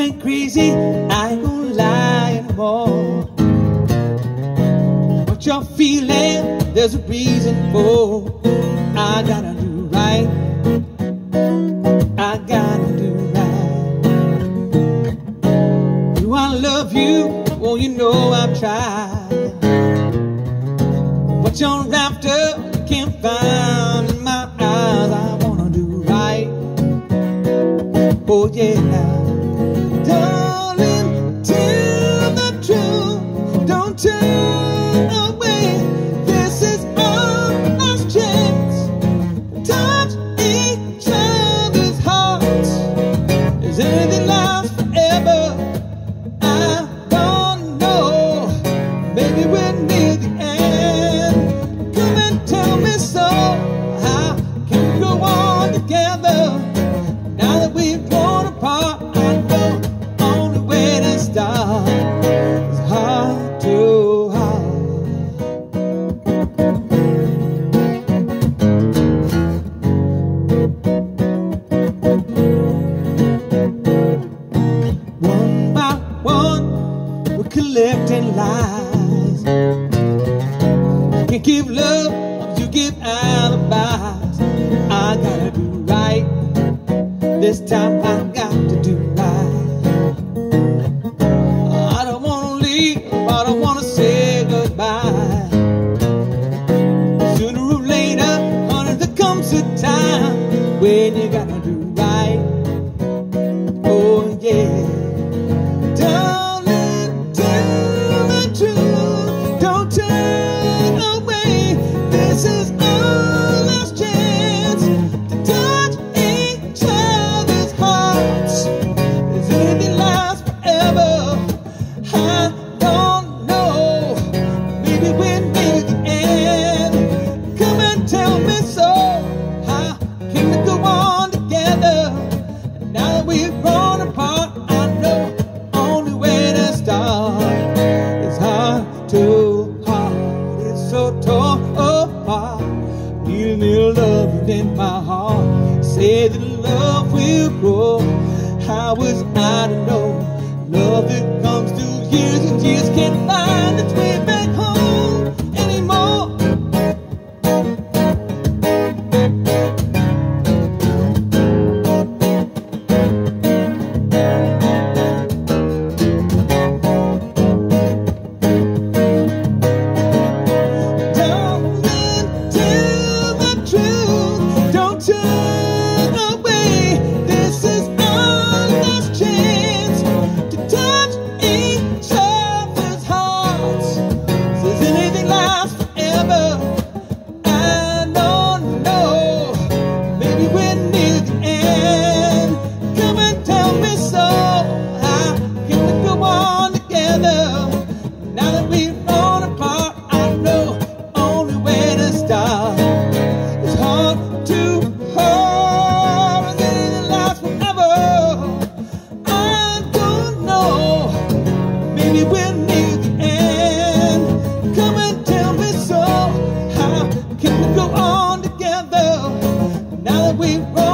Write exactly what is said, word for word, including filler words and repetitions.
went crazy, I ain't gonna lie anymore. What you're feeling, there's a reason for. I gotta do right, I gotta do right. Do I love you? Well, you know I've tried. What you're after, can't find in my eyes. I wanna do right, oh yeah. Darling, tell the truth, don't turn away. This is our last chance to touch each other's hearts. Is anything last forever? I don't know. Maybe we're near the end. Come and tell me so. How can we go on together now that we've grown apart? I know only way to start is heart to heart. One by one, we're collecting lies. Can't give love, you give alibis. I gotta do right, this time I got to do right. I don't wanna leave, I don't wanna say goodbye. Sooner or later, honey, there comes a time when you gotta do right, oh yeah. Darling, tell the truth, don't turn away. This is our last chance to touch each other's hearts. Is anything last forever? I don't know. Maybe we're near the end. Come and tell me so. How can we go on together now that we've grown apart? I know only way to start is heart to heart. It's so torn apart. Need a little love in my heart. Say that love will grow. How was I to know? Love that comes through years and years can't find its way back home anymore. Darling, tell the truth, don't turn away. This is our last chance to touch each other's hearts. Does anything last forever? I don't know. Maybe we're near the end. Come and tell me so. How can we go on together now that we've grown apart? I know only way to start is heart to heart. Is anything last forever? I don't know. Maybe we're near the end. Come and tell me so. How can we go on together now that we've grown